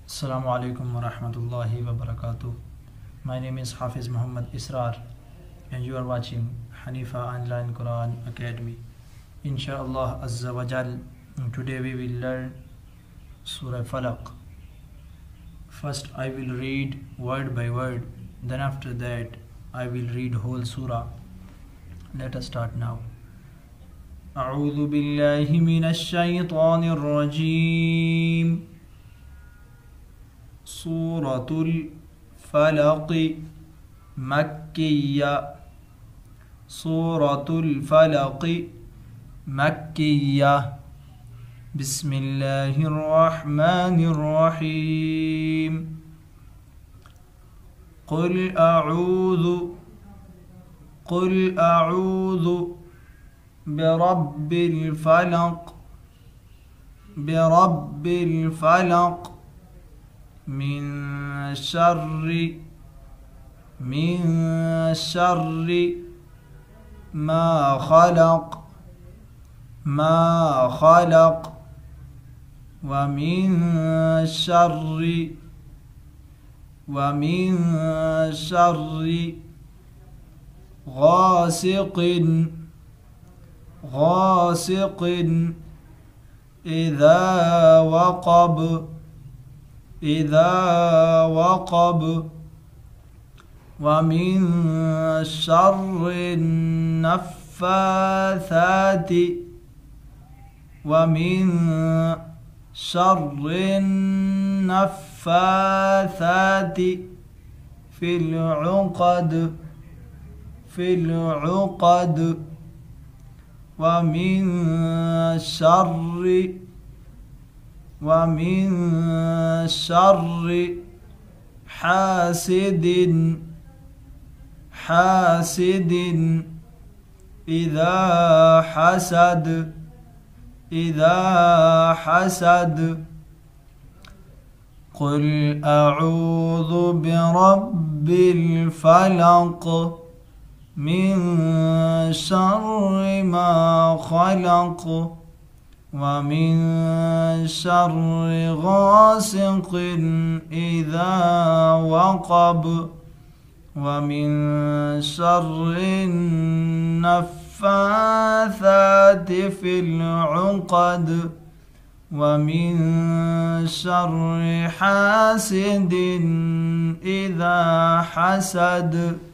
Assalamu alaikum wa rahmatullahi wa barakatuh. My name is Hafiz Muhammad Israr and you are watching Hanifa Online Quran Academy. Inshallah Azza wa Jal, today we will learn Surah Falaq. First I will read word by word, then after that I will read whole surah. Let us start now. أعوذ بالله من الشيطان الرجيم. سورة الفلق مكية. سورة الفلق مكية. بسم الله الرحمن الرحيم. قل أعوذ برب الفلق. برب الفلق من شر ما خلق ومن شر غاسق إذا وقب ومن شر النفاثات في العقد ومن شر حاسد إذا حسد. قل أعوذ برب الفلق من شر ما خلق ومن شر غاسق إذا وقب ومن شر النفاثات في العقد ومن شر حاسد إذا حسد.